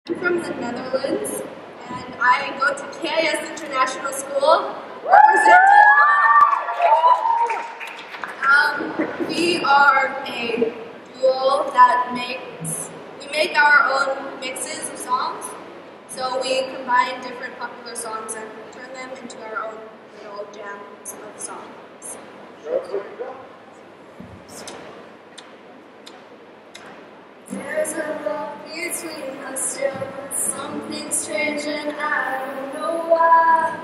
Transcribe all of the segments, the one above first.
I'm from the Netherlands, and I go to KIS International School, representing. We are a duo that we make our own mixes of songs. So we combine different popular songs and turn them into our own little jams of songs. There's a love between us still, but something strange and I don't know why.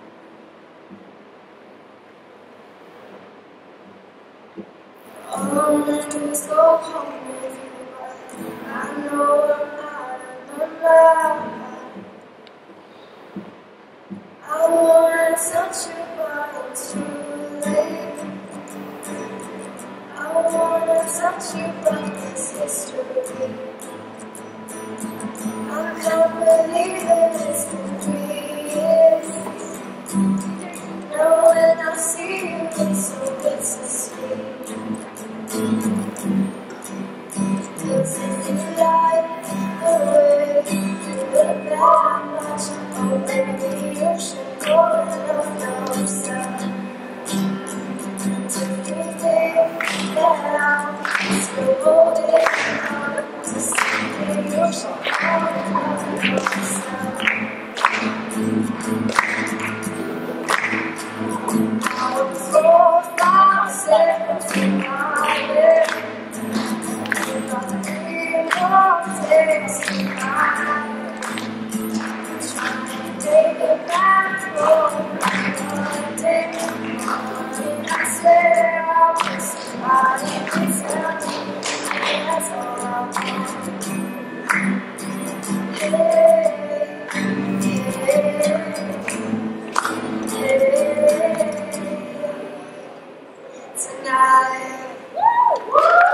All I wanna do is go home with you, but I know I'm out of my mind. I wanna touch you, but it's too late. I wanna touch you, but it's history. I can't believe that it's been 3 years. Now when I see you, it's so bittersweet. Cause if you like the way you look that much, oh baby, you should go and love yourself. Do you think that I'm still holding on to something you should go and love yourself? I was 4, 5, 7 in my head. Take it back home. I swear I want somebody to tell me that's all I want. Tonight.